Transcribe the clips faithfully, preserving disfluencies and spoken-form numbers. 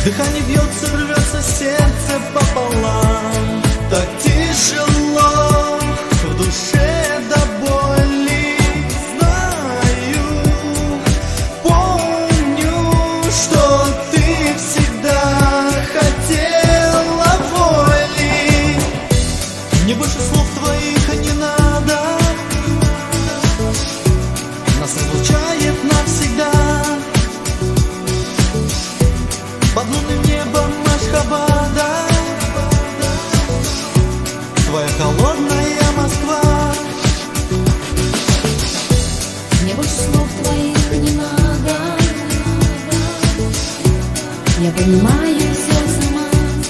Дыхание бьется, рвется сердце пополам. Так тяжело в душе до боли. Знаю, помню, что ты всегда хотела воли. Мне больше слов твоих не надо. Нас разлучает навсегда. Под лунным небом Ашхабада, твоя холодная Москва. Мне больше слов твоих не надо. Я понимаю все сама.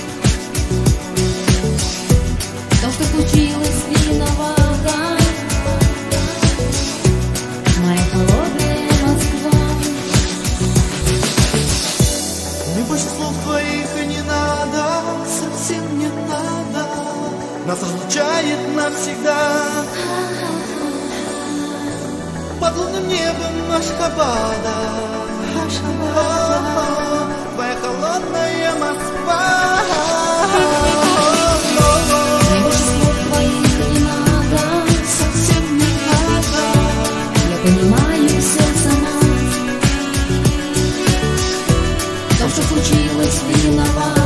То, что случилось, виновата моя холодная Москва. Мне больше слов твоих не надо, совсем не надо. Нас разлучает навсегда. Под лунным небом Ашхабада, твоя холодная Москва. Мне больше слов твоих не надо, Совсем не надо. я понимаю все сама. То, что случилось, виновата